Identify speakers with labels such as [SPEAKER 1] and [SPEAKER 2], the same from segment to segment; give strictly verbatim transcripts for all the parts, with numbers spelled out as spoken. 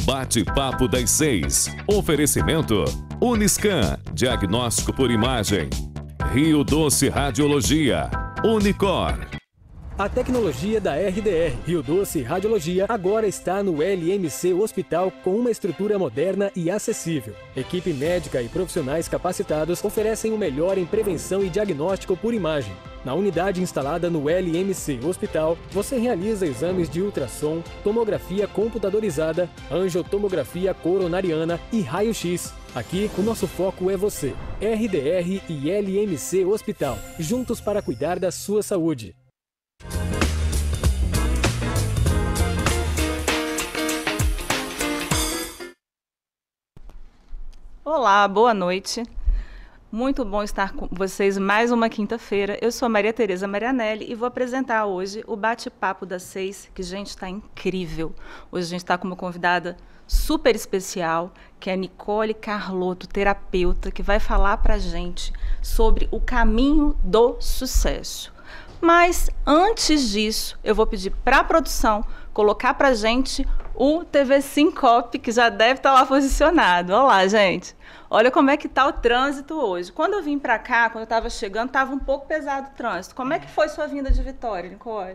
[SPEAKER 1] Bate-papo das seis. Oferecimento Uniscan, diagnóstico por imagem. Rio Doce Radiologia. Unicor.
[SPEAKER 2] A tecnologia da R D R Rio Doce Radiologia agora está no L M C Hospital com uma estrutura moderna e acessível. Equipe médica e profissionais capacitados oferecem o melhor em prevenção e diagnóstico por imagem. Na unidade instalada no L M C Hospital, você realiza exames de ultrassom, tomografia computadorizada, angiotomografia coronariana e raio-x. Aqui, o nosso foco é você. R D R e L M C Hospital, juntos para cuidar da sua saúde.
[SPEAKER 3] Olá, boa noite. Muito bom estar com vocês mais uma quinta-feira. Eu sou a Maria Tereza Marianelli e vou apresentar hoje o Bate-Papo das Seis, que, gente, está incrível. Hoje a gente está com uma convidada super especial, que é a Nicole Carlotto, terapeuta, que vai falar para a gente sobre o caminho do sucesso. Mas, antes disso, eu vou pedir para a produção colocar para a gente o T V Sincope, que já deve estar lá posicionado. Olá, gente. Olha como é que está o trânsito hoje. Quando eu vim para cá, quando eu estava chegando, estava um pouco pesado o trânsito. Como é que foi sua vinda de Vitória, Nicole?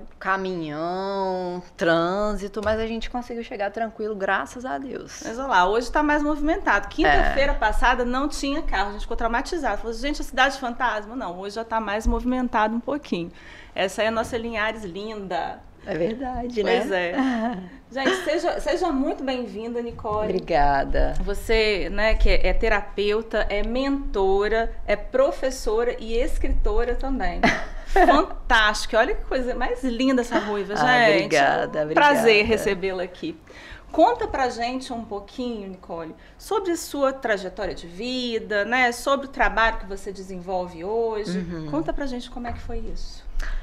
[SPEAKER 4] Caminhão, trânsito, mas a gente conseguiu chegar tranquilo, graças a Deus.
[SPEAKER 3] Mas olha lá, hoje está mais movimentado. Quinta-feira é. passada não tinha carro, a gente ficou traumatizado. Falou, gente, a cidade fantasma? Não, hoje já está mais movimentado um pouquinho. Essa aí é a nossa Linhares linda.
[SPEAKER 4] É verdade, né?
[SPEAKER 3] Pois é. Gente, seja, seja muito bem-vinda, Nicole.
[SPEAKER 4] Obrigada.
[SPEAKER 3] Você, né, que é, é terapeuta, é mentora, é professora e escritora também. Fantástico. Olha que coisa mais linda essa ruiva, gente.
[SPEAKER 4] Ah, obrigada, obrigada.
[SPEAKER 3] Prazer recebê-la aqui. Conta pra gente um pouquinho, Nicole, sobre a sua trajetória de vida, né? Sobre o trabalho que você desenvolve hoje. Uhum. Conta pra gente como é que foi isso.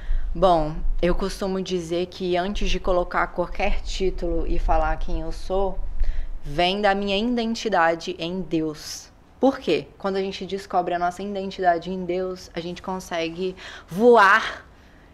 [SPEAKER 4] Bom, eu costumo dizer que antes de colocar qualquer título e falar quem eu sou, vem da minha identidade em Deus. Por quê? Quando a gente descobre a nossa identidade em Deus, a gente consegue voar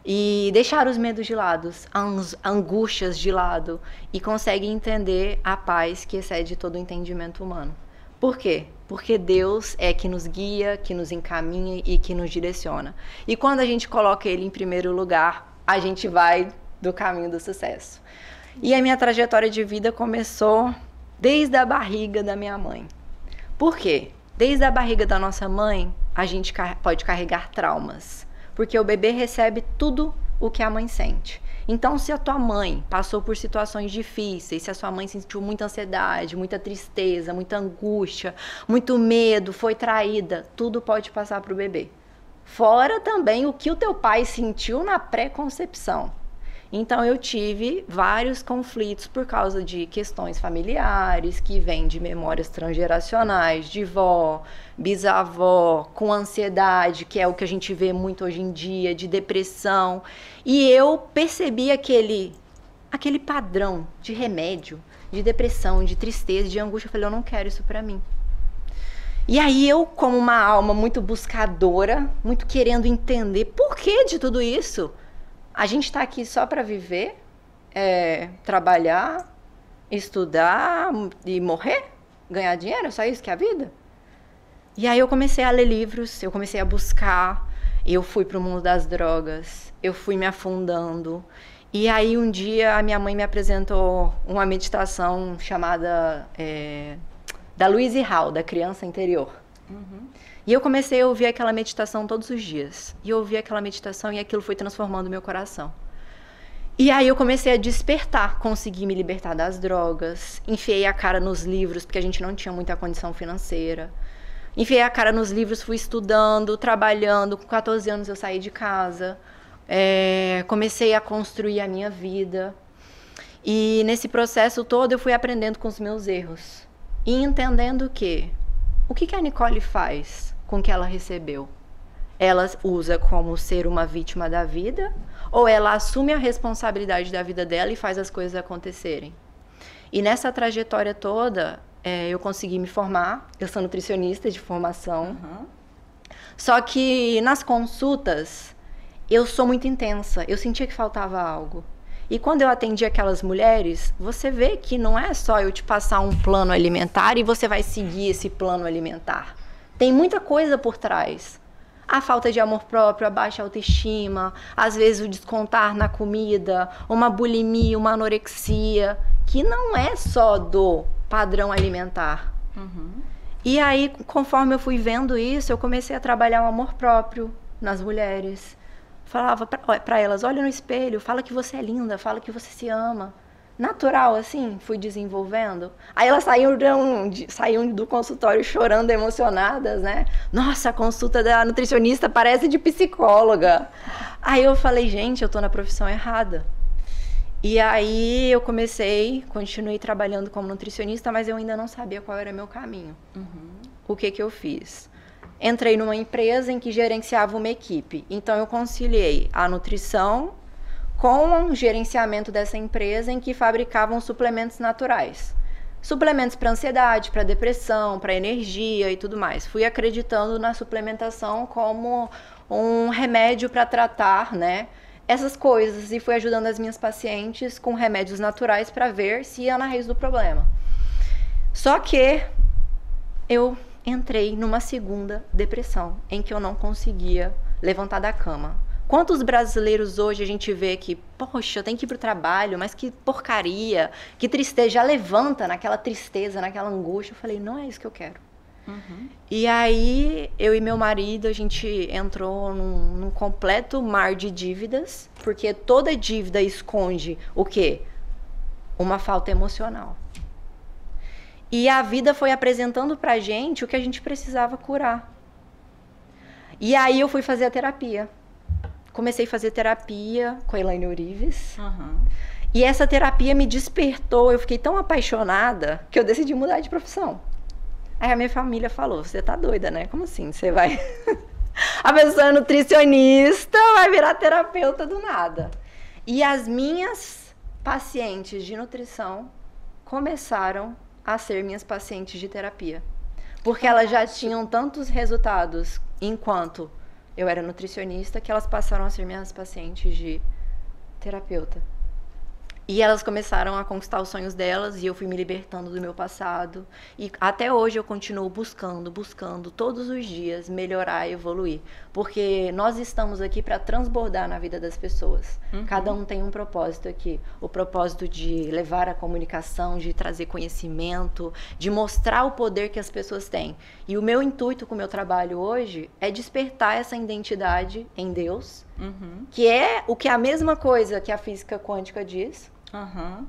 [SPEAKER 4] e deixar os medos de lado, as angústias de lado e consegue entender a paz que excede todo o entendimento humano. Por quê? Porque Deus é que nos guia, que nos encaminha e que nos direciona. E quando a gente coloca Ele em primeiro lugar, a gente vai do caminho do sucesso. E a minha trajetória de vida começou desde a barriga da minha mãe. Por quê? Desde a barriga da nossa mãe, a gente pode carregar traumas. Porque o bebê recebe tudo o que a mãe sente. Então, se a tua mãe passou por situações difíceis, se a sua mãe sentiu muita ansiedade, muita tristeza, muita angústia, muito medo, foi traída, tudo pode passar para o bebê. Fora também o que o teu pai sentiu na pré-concepção. Então, eu tive vários conflitos por causa de questões familiares, que vêm de memórias transgeracionais, de vó, bisavó, com ansiedade, que é o que a gente vê muito hoje em dia, de depressão. E eu percebi aquele, aquele padrão de remédio, de depressão, de tristeza, de angústia. Eu falei, eu não quero isso pra mim. E aí eu, como uma alma muito buscadora, muito querendo entender por que de tudo isso, a gente está aqui só para viver, é, trabalhar, estudar e morrer? Ganhar dinheiro? É só isso que é a vida? E aí eu comecei a ler livros, eu comecei a buscar, eu fui para o mundo das drogas, eu fui me afundando. E aí um dia a minha mãe me apresentou uma meditação chamada é, da Louise Hall, da criança interior. Uhum. E eu comecei a ouvir aquela meditação todos os dias. E eu ouvi aquela meditação e aquilo foi transformando meu coração. E aí eu comecei a despertar, consegui me libertar das drogas, enfiei a cara nos livros, porque a gente não tinha muita condição financeira. Enfiei a cara nos livros, fui estudando, trabalhando. Com quatorze anos eu saí de casa, é, comecei a construir a minha vida. E nesse processo todo eu fui aprendendo com os meus erros. E entendendo que, o que, que a Nicole faz com o que ela recebeu? Ela usa como ser uma vítima da vida ou ela assume a responsabilidade da vida dela e faz as coisas acontecerem? E nessa trajetória toda, é, eu consegui me formar. Eu sou nutricionista de formação. Uhum. Só que nas consultas, eu sou muito intensa. Eu sentia que faltava algo. E quando eu atendi aquelas mulheres, você vê que não é só eu te passar um plano alimentar e você vai seguir esse plano alimentar. Tem muita coisa por trás. A falta de amor próprio, a baixa autoestima, às vezes o descontar na comida, uma bulimia, uma anorexia, que não é só do padrão alimentar. Uhum. E aí, conforme eu fui vendo isso, eu comecei a trabalhar o amor próprio nas mulheres. Falava para elas, olha no espelho, fala que você é linda, fala que você se ama. Natural, assim, fui desenvolvendo. Aí elas saíam, de, saíam do consultório chorando, emocionadas, né? Nossa, a consulta da nutricionista parece de psicóloga. Aí eu falei, gente, eu tô na profissão errada. E aí eu comecei, continuei trabalhando como nutricionista, mas eu ainda não sabia qual era o meu caminho. Uhum. O que que eu fiz? Entrei numa empresa em que gerenciava uma equipe. Então eu conciliei a nutrição com o gerenciamento dessa empresa em que fabricavam suplementos naturais. Suplementos para ansiedade, para depressão, para energia e tudo mais. Fui acreditando na suplementação como um remédio para tratar, né, essas coisas. E fui ajudando as minhas pacientes com remédios naturais para ver se ia na raiz do problema. Só que eu entrei numa segunda depressão, em que eu não conseguia levantar da cama. Quantos brasileiros hoje a gente vê que, poxa, eu tenho que ir pro trabalho, mas que porcaria, que tristeza, já levanta naquela tristeza, naquela angústia. Eu falei, não é isso que eu quero. Uhum. E aí, eu e meu marido, a gente entrou num, num completo mar de dívidas, porque toda dívida esconde o quê? Uma falta emocional. E a vida foi apresentando pra gente o que a gente precisava curar. E aí eu fui fazer a terapia. Comecei a fazer terapia com a Elaine Orives. Uhum. E essa terapia me despertou. Eu fiquei tão apaixonada que eu decidi mudar de profissão. Aí a minha família falou, você tá doida, né? Como assim? Você vai... a pessoa é nutricionista, vai virar terapeuta do nada. E as minhas pacientes de nutrição começaram a ser minhas pacientes de terapia. Porque elas já tinham tantos resultados enquanto eu era nutricionista, que elas passaram a ser minhas pacientes de terapeuta. E elas começaram a conquistar os sonhos delas e eu fui me libertando do meu passado. E até hoje eu continuo buscando, buscando todos os dias melhorar e evoluir. Porque nós estamos aqui para transbordar na vida das pessoas. Uhum. Cada um tem um propósito aqui. O propósito de levar a comunicação, de trazer conhecimento, de mostrar o poder que as pessoas têm. E o meu intuito com o meu trabalho hoje é despertar essa identidade em Deus, uhum. que é o que é a mesma coisa que a física quântica diz. Uhum.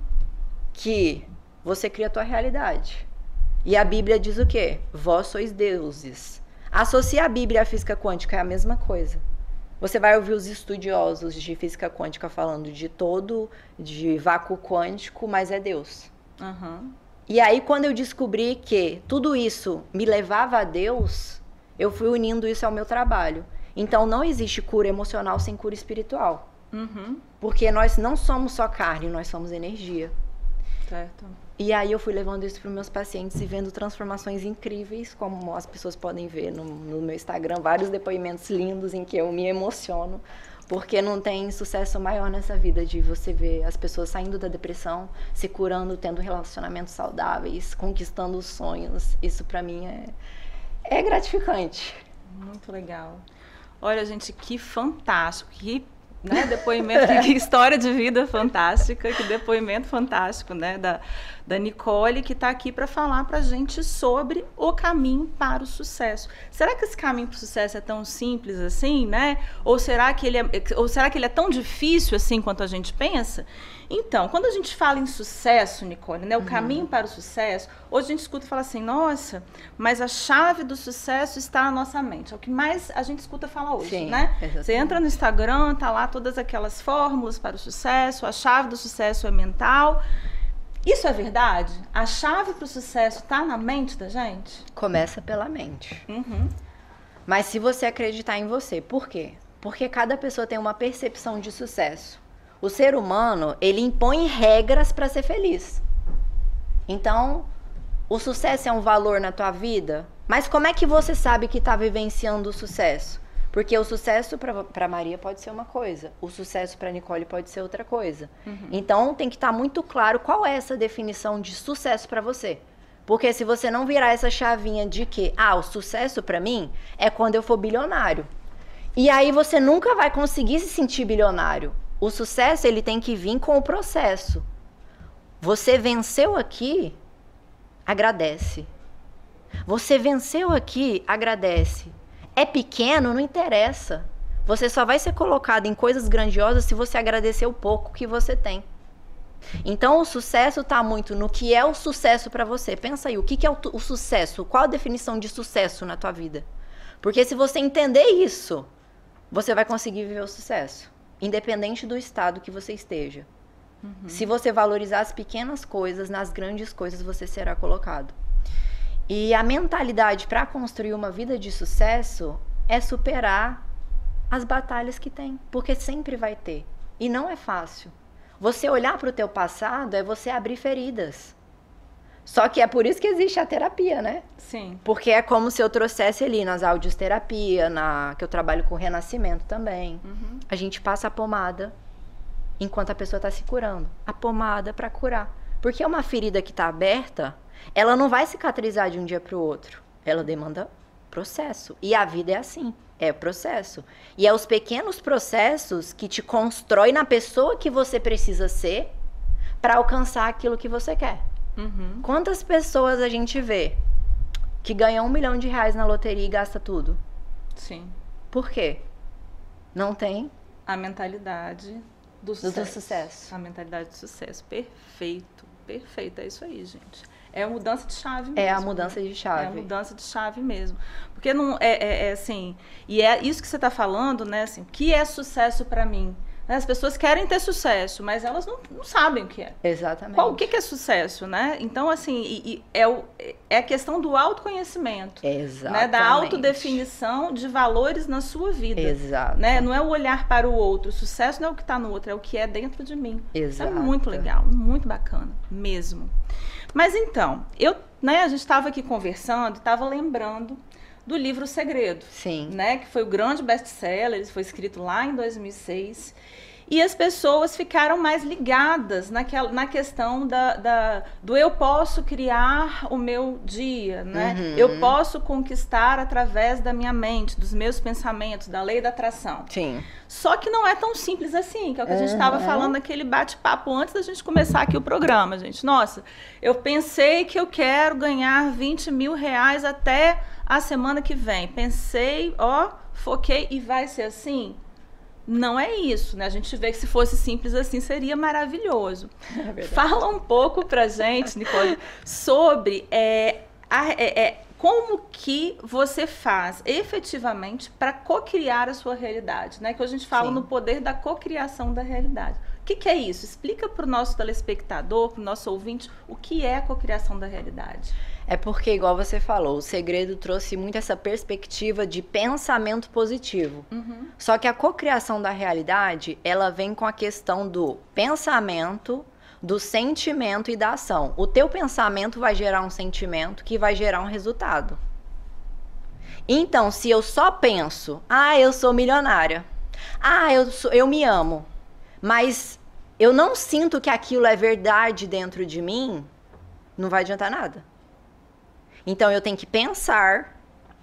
[SPEAKER 4] Que você cria a tua realidade. E a Bíblia diz o quê? Vós sois deuses. Associar a Bíblia à física quântica é a mesma coisa. Você vai ouvir os estudiosos de física quântica falando de todo, de vácuo quântico, mas é Deus. Uhum. E aí quando eu descobri que tudo isso me levava a Deus, eu fui unindo isso ao meu trabalho. Então não existe cura emocional sem cura espiritual. Uhum. Porque nós não somos só carne, nós somos energia. Certo. E aí eu fui levando isso para os meus pacientes e vendo transformações incríveis, como as pessoas podem ver no, no meu Instagram, vários depoimentos lindos em que eu me emociono, porque não tem sucesso maior nessa vida de você ver as pessoas saindo da depressão, se curando, tendo relacionamentos saudáveis, conquistando os sonhos. Isso para mim é, é gratificante.
[SPEAKER 3] Muito legal. Olha, gente, que fantástico, que né, depoimento, que, que história de vida fantástica, que depoimento fantástico, né, da, da Nicole, que está aqui para falar para a gente sobre o caminho para o sucesso. Será que esse caminho para o sucesso é tão simples assim, né? Ou será que ele é, ou será que ele é tão difícil assim quanto a gente pensa? Então, quando a gente fala em sucesso, Nicole, né, o uhum. caminho para o sucesso, hoje a gente escuta e fala assim, nossa, mas a chave do sucesso está na nossa mente. É o que mais a gente escuta falar hoje, Sim, né? Exatamente. Você entra no Instagram, tá lá todas aquelas fórmulas para o sucesso, a chave do sucesso é mental. Isso é verdade? A chave para o sucesso está na mente da gente?
[SPEAKER 4] Começa pela mente. Uhum. Mas se você acreditar em você, por quê? Porque cada pessoa tem uma percepção de sucesso. O ser humano, ele impõe regras para ser feliz. Então, o sucesso é um valor na tua vida? Mas como é que você sabe que está vivenciando o sucesso? Porque o sucesso para Maria pode ser uma coisa, o sucesso para Nicole pode ser outra coisa. Uhum. Então tem que estar muito claro qual é essa definição de sucesso para você. Porque se você não virar essa chavinha de que, ah, o sucesso para mim é quando eu for bilionário. E aí você nunca vai conseguir se sentir bilionário. O sucesso, ele tem que vir com o processo. Você venceu aqui, agradece. Você venceu aqui, agradece. É pequeno, não interessa. Você só vai ser colocado em coisas grandiosas se você agradecer o pouco que você tem. Então, o sucesso está muito no que é o sucesso para você. Pensa aí, o que, que é o, o sucesso? Qual a definição de sucesso na tua vida? Porque se você entender isso, você vai conseguir viver o sucesso, independente do estado que você esteja. Uhum. Se você valorizar as pequenas coisas, nas grandes coisas você será colocado. E a mentalidade para construir uma vida de sucesso é superar as batalhas que tem, porque sempre vai ter. E não é fácil. Você olhar para o teu passado é você abrir feridas. Só que é por isso que existe a terapia, né?
[SPEAKER 3] Sim.
[SPEAKER 4] Porque é como se eu trouxesse ali nas audioterapia, na que eu trabalho com renascimento também. Uhum. A gente passa a pomada enquanto a pessoa está se curando. A pomada para curar. Porque uma ferida que está aberta, ela não vai cicatrizar de um dia para o outro. Ela demanda processo. E a vida é assim, é processo. E é os pequenos processos que te constroem na pessoa que você precisa ser para alcançar aquilo que você quer. Uhum. Quantas pessoas a gente vê que ganham um milhão de reais na loteria e gasta tudo?
[SPEAKER 3] Sim.
[SPEAKER 4] Por quê? Não tem
[SPEAKER 3] a mentalidade do sucesso.
[SPEAKER 4] Do sucesso.
[SPEAKER 3] A mentalidade do sucesso. Perfeito. Perfeito. É isso aí, gente. É a mudança de chave mesmo.
[SPEAKER 4] É a mudança de chave.
[SPEAKER 3] É a mudança de chave mesmo. Porque não é, é, é assim, e é isso que você está falando, né? Assim, o que é sucesso para mim? As pessoas querem ter sucesso, mas elas não, não sabem o que é.
[SPEAKER 4] Exatamente.
[SPEAKER 3] Qual, o que, que é sucesso, né? Então, assim, e, e é, o, é a questão do autoconhecimento.
[SPEAKER 4] Exatamente.
[SPEAKER 3] Né? Da autodefinição de valores na sua vida.
[SPEAKER 4] Exato.
[SPEAKER 3] Né? Não é o olhar para o outro. O sucesso não é o que está no outro, é o que é dentro de mim.
[SPEAKER 4] Exato.
[SPEAKER 3] Isso é muito legal, muito bacana, mesmo. Mas então, eu, né, a gente estava aqui conversando, estava lembrando do livro O Segredo.
[SPEAKER 4] Sim.
[SPEAKER 3] Né, que foi o grande best-seller, ele foi escrito lá em dois mil e seis. E as pessoas ficaram mais ligadas naquela, na questão da, da, do eu posso criar o meu dia, né? Uhum. Eu posso conquistar através da minha mente, dos meus pensamentos, da lei da atração.
[SPEAKER 4] Sim.
[SPEAKER 3] Só que não é tão simples assim, que é o que a gente estava uhum. falando naquele bate-papo antes da gente começar aqui o programa, gente. Nossa, eu pensei que eu quero ganhar vinte mil reais até a semana que vem. Pensei, ó, foquei e vai ser assim? Não é isso, né? A gente vê que se fosse simples assim, seria maravilhoso. É Fala um pouco pra gente, Nicole, sobre é, a, é, é, como que você faz efetivamente para cocriar a sua realidade, né? Que a gente fala Sim. no poder da cocriação da realidade. O que, que é isso? Explica para o nosso telespectador, para o nosso ouvinte, o que é a cocriação da realidade.
[SPEAKER 4] É porque, igual você falou, o segredo trouxe muito essa perspectiva de pensamento positivo. Uhum. Só que a cocriação da realidade, ela vem com a questão do pensamento, do sentimento e da ação. O teu pensamento vai gerar um sentimento que vai gerar um resultado. Então, se eu só penso, ah, eu sou milionária, ah, eu, sou, eu me amo, mas eu não sinto que aquilo é verdade dentro de mim, não vai adiantar nada. Então, eu tenho que pensar,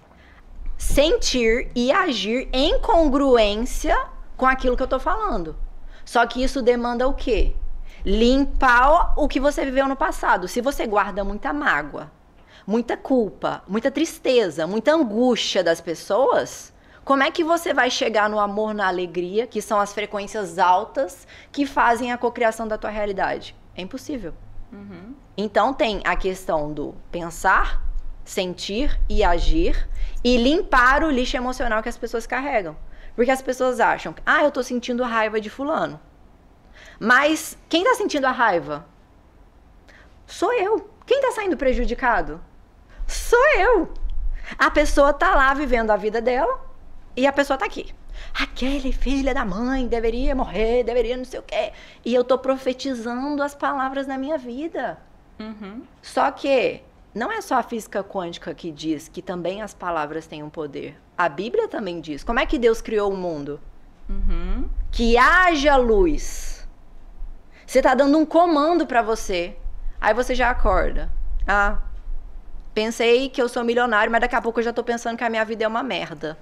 [SPEAKER 4] sentir e agir em congruência com aquilo que eu tô falando. Só que isso demanda o quê? Limpar o que você viveu no passado. Se você guarda muita mágoa, muita culpa, muita tristeza, muita angústia das pessoas, como é que você vai chegar no amor, na alegria, que são as frequências altas que fazem a cocriação da tua realidade? É impossível. Uhum. Então, tem a questão do pensar, sentir e agir e limpar o lixo emocional que as pessoas carregam. Porque as pessoas acham, ah, eu tô sentindo raiva de fulano. Mas quem tá sentindo a raiva? Sou eu. Quem tá saindo prejudicado? Sou eu. A pessoa tá lá vivendo a vida dela e a pessoa tá aqui. Aquele filha da mãe deveria morrer, deveria não sei o quê. E eu tô profetizando as palavras na minha vida. Uhum. Só que não é só a física quântica que diz que também as palavras têm um poder. A Bíblia também diz. Como é que Deus criou o mundo?
[SPEAKER 3] Uhum.
[SPEAKER 4] Que haja luz. Você tá dando um comando pra você. Aí você já acorda. Ah, pensei que eu sou milionário, mas daqui a pouco eu já tô pensando que a minha vida é uma merda.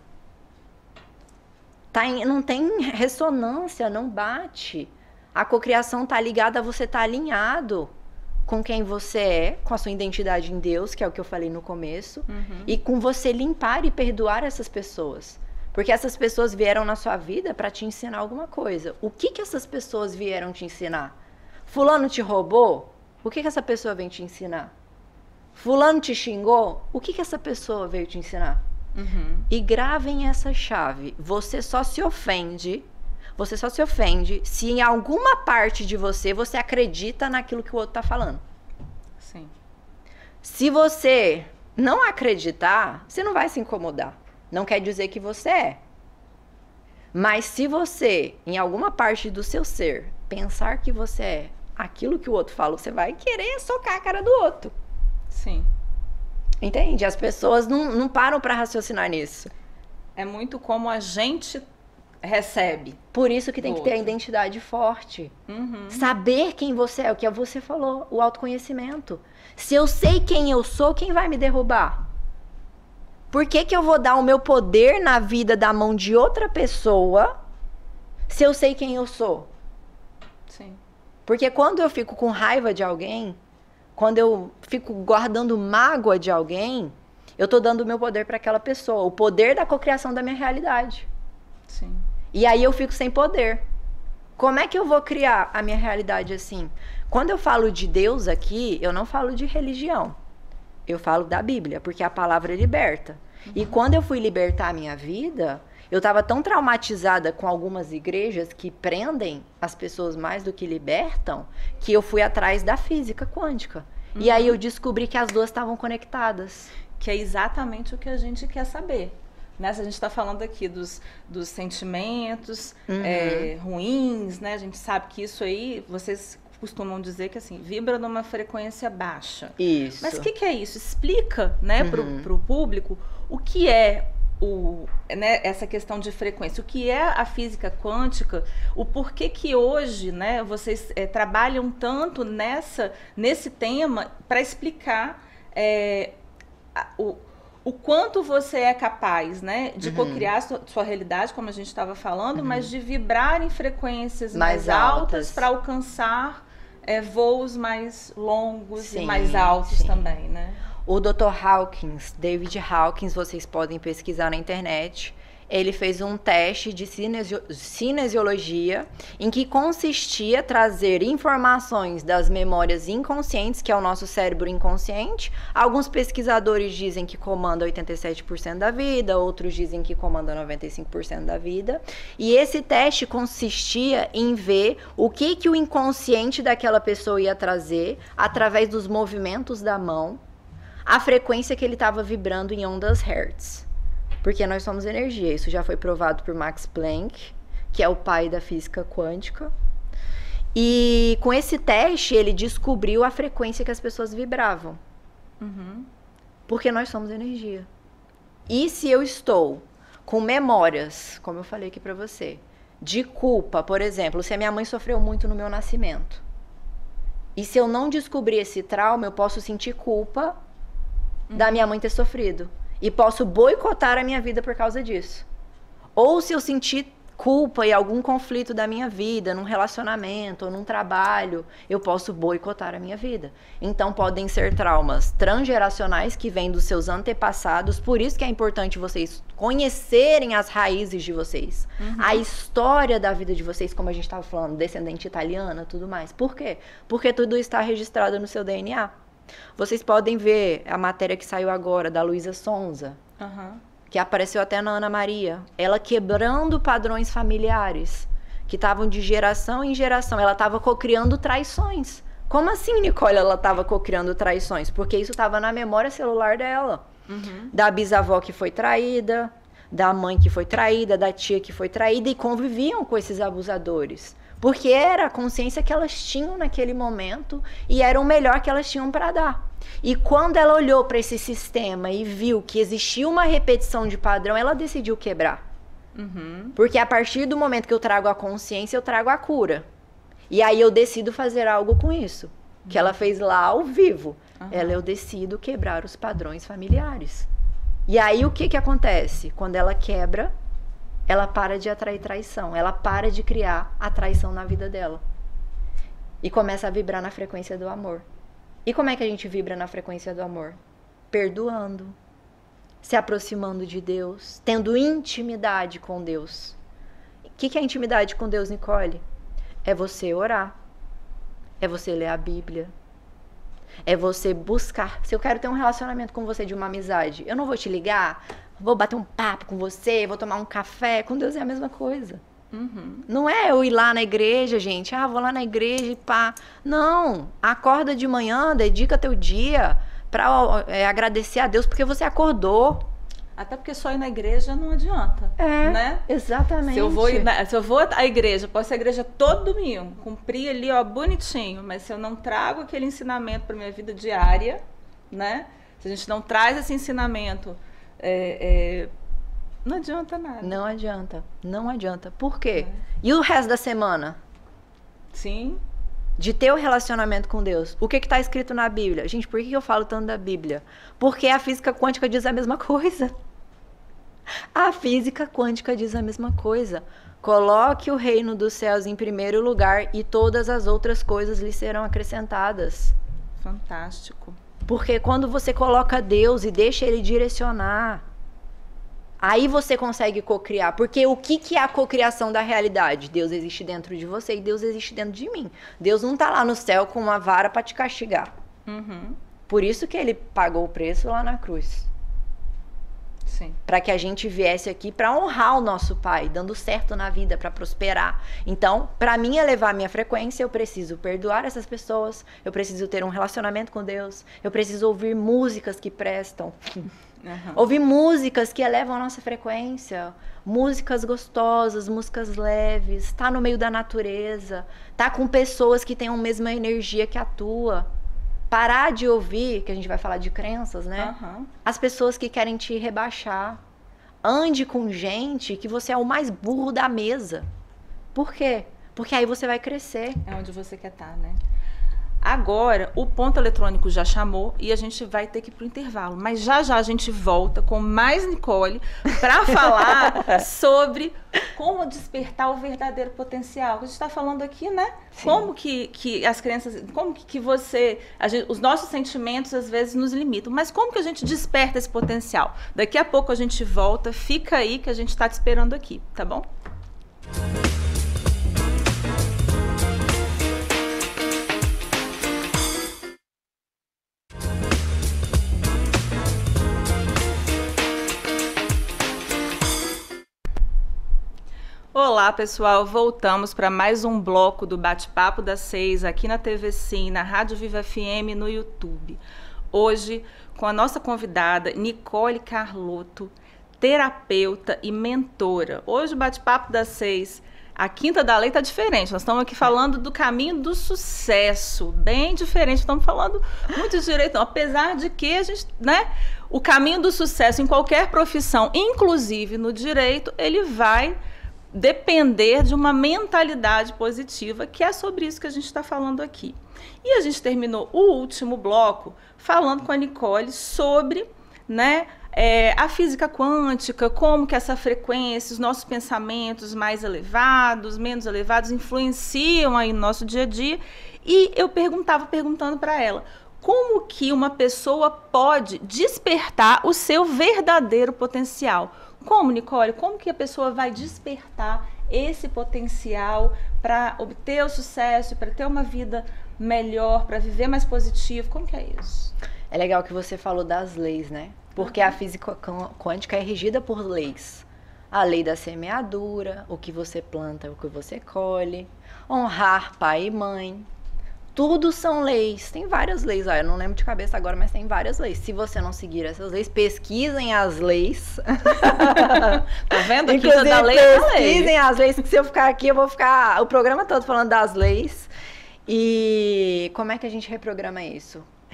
[SPEAKER 4] Tá em, não tem ressonância, não bate. A cocriação tá ligada a você estar tá alinhado com quem você é, com a sua identidade em Deus, que é o que eu falei no começo, uhum. e com você limpar e perdoar essas pessoas. Porque essas pessoas vieram na sua vida para te ensinar alguma coisa. O que que essas pessoas vieram te ensinar? Fulano te roubou? O que que essa pessoa vem te ensinar? Fulano te xingou? O que que essa pessoa veio te ensinar? Uhum. E gravem essa chave. Você só se ofende, você só se ofende se em alguma parte de você, você acredita naquilo que o outro tá falando.
[SPEAKER 3] Sim.
[SPEAKER 4] Se você não acreditar, você não vai se incomodar. Não quer dizer que você é. Mas se você, em alguma parte do seu ser, pensar que você é aquilo que o outro fala, você vai querer socar a cara do outro.
[SPEAKER 3] Sim.
[SPEAKER 4] Entende? As pessoas não, não param para raciocinar nisso.
[SPEAKER 3] É muito como a gente recebe.
[SPEAKER 4] Por isso que tem que
[SPEAKER 3] outro.
[SPEAKER 4] ter a identidade forte.
[SPEAKER 3] Uhum.
[SPEAKER 4] Saber quem você é, o que você falou, o autoconhecimento. Se eu sei quem eu sou, quem vai me derrubar? Por que que eu vou dar o meu poder na vida da mão de outra pessoa se eu sei quem eu sou?
[SPEAKER 3] Sim.
[SPEAKER 4] Porque quando eu fico com raiva de alguém, quando eu fico guardando mágoa de alguém, eu tô dando o meu poder para aquela pessoa, o poder da cocriação da minha realidade.
[SPEAKER 3] Sim.
[SPEAKER 4] E aí eu fico sem poder. Como é que eu vou criar a minha realidade assim? Quando eu falo de Deus aqui, eu não falo de religião. Eu falo da Bíblia, porque a palavra liberta. Uhum. E quando eu fui libertar a minha vida, eu estava tão traumatizada com algumas igrejas que prendem as pessoas mais do que libertam, que eu fui atrás da física quântica. Uhum. E aí eu descobri que as duas estavam conectadas.
[SPEAKER 3] Que é exatamente o que a gente quer saber. Né? Se a gente está falando aqui dos, dos sentimentos uhum. é, ruins, né? A gente sabe que isso aí, vocês costumam dizer que assim, vibra numa frequência baixa.
[SPEAKER 4] Isso.
[SPEAKER 3] Mas o que, que é isso? Explica, né,
[SPEAKER 4] uhum.
[SPEAKER 3] para o público o que é o, né, essa questão de frequência, o que é a física quântica, o porquê que hoje, né, vocês é, trabalham tanto nessa, nesse tema para explicar é, a, o o quanto você é capaz, né, de uhum. cocriar sua, sua realidade, como a gente estava falando, uhum. mas de vibrar em frequências mais, mais altas para alcançar é, voos mais longos sim, e mais altos sim. também, né?
[SPEAKER 4] O doutor Hawkins, David Hawkins, vocês podem pesquisar na internet. Ele fez um teste de cinesio- cinesiologia em que consistia trazer informações das memórias inconscientes, que é o nosso cérebro inconsciente. Alguns pesquisadores dizem que comanda oitenta e sete por cento da vida, outros dizem que comanda noventa e cinco por cento da vida. E esse teste consistia em ver o que, que o inconsciente daquela pessoa ia trazer através dos movimentos da mão, a frequência que ele estava vibrando em ondas Hertz. Porque nós somos energia. Isso já foi provado por Max Planck, que é o pai da física quântica. E com esse teste, ele descobriu a frequência que as pessoas vibravam.
[SPEAKER 3] Uhum.
[SPEAKER 4] Porque nós somos energia. E se eu estou com memórias, como eu falei aqui pra você, de culpa, por exemplo, se a minha mãe sofreu muito no meu nascimento, e se eu não descobrir esse trauma, eu posso sentir culpa uhum. da minha mãe ter sofrido. E posso boicotar a minha vida por causa disso. Ou se eu sentir culpa e algum conflito da minha vida, num relacionamento ou num trabalho, eu posso boicotar a minha vida. Então podem ser traumas transgeracionais que vêm dos seus antepassados, por isso que é importante vocês conhecerem as raízes de vocês, uhum. a história da vida de vocês, como a gente estava falando, descendente italiana, tudo mais. Por quê? Porque tudo está registrado no seu D N A. Vocês podem ver a matéria que saiu agora da Luísa Sonza,
[SPEAKER 3] uhum.
[SPEAKER 4] que apareceu até na Ana Maria, ela quebrando padrões familiares que estavam de geração em geração. Ela estava cocriando traições. Como assim, Nicole, ela estava cocriando traições? Porque isso estava na memória celular dela. Uhum. Da bisavó que foi traída, da mãe que foi traída, da tia que foi traída, e conviviam com esses abusadores. Porque era a consciência que elas tinham naquele momento e era o melhor que elas tinham para dar. E quando ela olhou para esse sistema e viu que existia uma repetição de padrão, ela decidiu quebrar.
[SPEAKER 3] Uhum.
[SPEAKER 4] Porque a partir do momento que eu trago a consciência, eu trago a cura. E aí eu decido fazer algo com isso. Uhum. Que ela fez lá ao vivo. Uhum. Ela, eu decido quebrar os padrões familiares. E aí o que que acontece? Quando ela quebra, ela para de atrair traição. Ela para de criar a traição na vida dela. E começa a vibrar na frequência do amor. E como é que a gente vibra na frequência do amor? Perdoando, se aproximando de Deus, tendo intimidade com Deus. O que, que é intimidade com Deus, Nicole? É você orar, é você ler a Bíblia, é você buscar. Se eu quero ter um relacionamento com você de uma amizade, eu não vou te ligar, vou bater um papo com você, vou tomar um café. Com Deus é a mesma coisa. Uhum. Não é eu ir lá na igreja, gente. Ah, vou lá na igreja e pá. Não. Acorda de manhã, dedica teu dia pra é, agradecer a Deus porque você acordou.
[SPEAKER 3] Até porque só ir na igreja não adianta.
[SPEAKER 4] É,
[SPEAKER 3] né?
[SPEAKER 4] Exatamente.
[SPEAKER 3] Se eu vou ir na, se eu vou à igreja, posso ir à igreja todo domingo, cumprir ali, ó, bonitinho. Mas se eu não trago aquele ensinamento para minha vida diária, né? Se a gente não traz esse ensinamento... É, é, não adianta nada.
[SPEAKER 4] Não adianta, não adianta. Por quê? É. E o resto da semana?
[SPEAKER 3] Sim.
[SPEAKER 4] De ter o relacionamento com Deus. O que está escrito na Bíblia? Gente, por que eu falo tanto da Bíblia? Porque a física quântica diz a mesma coisa. A física quântica diz a mesma coisa. Coloque o reino dos céus em primeiro lugar e todas as outras coisas lhe serão acrescentadas.
[SPEAKER 3] Fantástico.
[SPEAKER 4] Porque quando você coloca Deus e deixa Ele direcionar, aí você consegue cocriar. Porque o que, que é a cocriação da realidade? Deus existe dentro de você e Deus existe dentro de mim. Deus não está lá no céu com uma vara para te castigar.
[SPEAKER 3] Uhum.
[SPEAKER 4] Por isso que Ele pagou o preço lá na cruz.
[SPEAKER 3] Sim.
[SPEAKER 4] Para que a gente viesse aqui para honrar o nosso Pai, dando certo na vida, para prosperar. Então, para mim elevar a minha frequência, eu preciso perdoar essas pessoas, eu preciso ter um relacionamento com Deus, eu preciso ouvir músicas que prestam. Uhum. Ouvir músicas que elevam a nossa frequência, músicas gostosas, músicas leves, estar tá no meio da natureza, estar tá com pessoas que têm a mesma energia que a tua. Parar de ouvir, que a gente vai falar de crenças, né? Uhum. As pessoas que querem te rebaixar. Ande com gente que você é o mais burro da mesa. Por quê? Porque aí você vai crescer.
[SPEAKER 3] É onde você quer estar, né? Agora, o ponto eletrônico já chamou e a gente vai ter que ir para o intervalo. Mas já já a gente volta com mais Nicole para falar sobre como despertar o verdadeiro potencial. A gente está falando aqui, né? Sim. Como que, que as crenças, como que, que você, a gente, os nossos sentimentos às vezes nos limitam. Mas como que a gente desperta esse potencial? Daqui a pouco a gente volta. Fica aí que a gente está te esperando aqui, tá bom? Olá, pessoal. Voltamos para mais um bloco do Bate-Papo das Seis, aqui na T V Sim, na Rádio Viva F M, no YouTube. Hoje, com a nossa convidada, Nicole Carlotto, terapeuta e mentora. Hoje, o Bate-Papo das Seis, a Quinta da Lei está diferente. Nós estamos aqui falando do caminho do sucesso, bem diferente. Estamos falando muito de direito, apesar de que a gente, né, o caminho do sucesso em qualquer profissão, inclusive no direito, ele vai depender de uma mentalidade positiva, que é sobre isso que a gente está falando aqui. E a gente terminou o último bloco falando com a Nicole sobre, né, é, a física quântica, como que essa frequência, os nossos pensamentos mais elevados, menos elevados, influenciam aí no nosso dia a dia. E eu perguntava, perguntando para ela, como que uma pessoa pode despertar o seu verdadeiro potencial? Como, Nicole? Como que a pessoa vai despertar esse potencial para obter o sucesso, para ter uma vida melhor, para viver mais positivo? Como que é isso?
[SPEAKER 4] É legal que você falou das leis, né? Porque uhum. a física quântica é regida por leis. A lei da semeadura, o que você planta, o que você colhe, honrar pai e mãe. Tudo são leis. Tem várias leis. Olha, eu não lembro de cabeça agora, mas tem várias leis. Se você não seguir essas leis, pesquisem as leis.
[SPEAKER 3] Tá vendo? Aqui
[SPEAKER 4] Inclusive,
[SPEAKER 3] da lei
[SPEAKER 4] pesquisem
[SPEAKER 3] lei.
[SPEAKER 4] as leis, que se eu ficar aqui, eu vou ficar o programa todo falando das leis. E como é que a gente reprograma isso?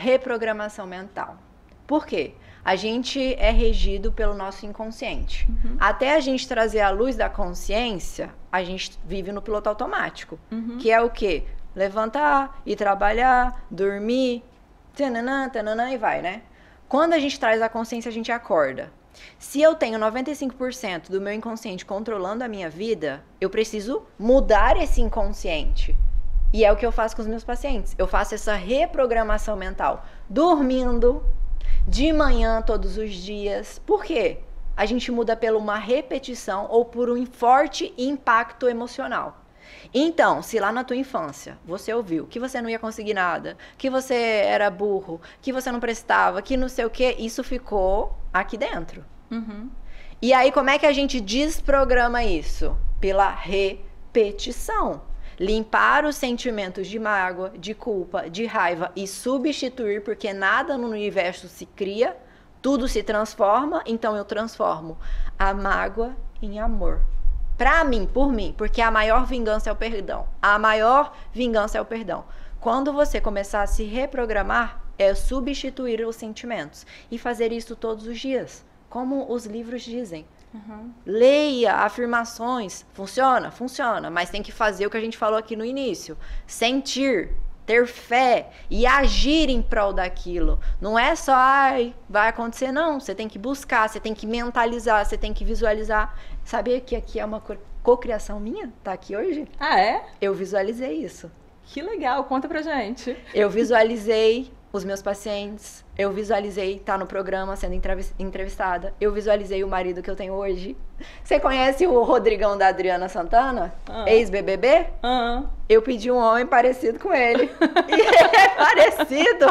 [SPEAKER 4] reprogramação mental. Por quê? A gente é regido pelo nosso inconsciente. Uhum. Até a gente trazer a luz da consciência, a gente vive no piloto automático. Uhum. Que é o quê? Levantar, ir trabalhar, dormir, tananã, tananã, e vai, né? Quando a gente traz a consciência, a gente acorda. Se eu tenho noventa e cinco por cento do meu inconsciente controlando a minha vida, eu preciso mudar esse inconsciente. E é o que eu faço com os meus pacientes. Eu faço essa reprogramação mental, dormindo, de manhã todos os dias. Por quê? A gente muda por uma repetição ou por um forte impacto emocional. Então, se lá na tua infância você ouviu que você não ia conseguir nada, que você era burro, que você não prestava, que não sei o quê, isso ficou aqui dentro. Uhum. E aí, como é que a gente desprograma isso? Pela repetição. Limpar os sentimentos de mágoa, de culpa, de raiva e substituir, porque nada no universo se cria, tudo se transforma, então eu transformo a mágoa em amor. Pra mim, por mim, porque a maior vingança é o perdão. A maior vingança é o perdão. Quando você começar a se reprogramar, é substituir os sentimentos e fazer isso todos os dias, como os livros dizem. Uhum. Leia afirmações. Funciona? Funciona. Mas tem que fazer o que a gente falou aqui no início. Sentir, ter fé e agir em prol daquilo. Não é só, ai, vai acontecer, não. Você tem que buscar, você tem que mentalizar, você tem que visualizar. Sabia que aqui é uma cocriação minha? Tá aqui hoje?
[SPEAKER 3] Ah, é?
[SPEAKER 4] Eu visualizei isso.
[SPEAKER 3] Que legal, conta pra gente.
[SPEAKER 4] Eu visualizei os meus pacientes, eu visualizei estar no programa sendo entrevistada, eu visualizei o marido que eu tenho hoje. Você conhece o Rodrigão da Adriana Santana? Ah. Ex-B B B? Ah. Eu pedi um homem parecido com ele. E ele é parecido.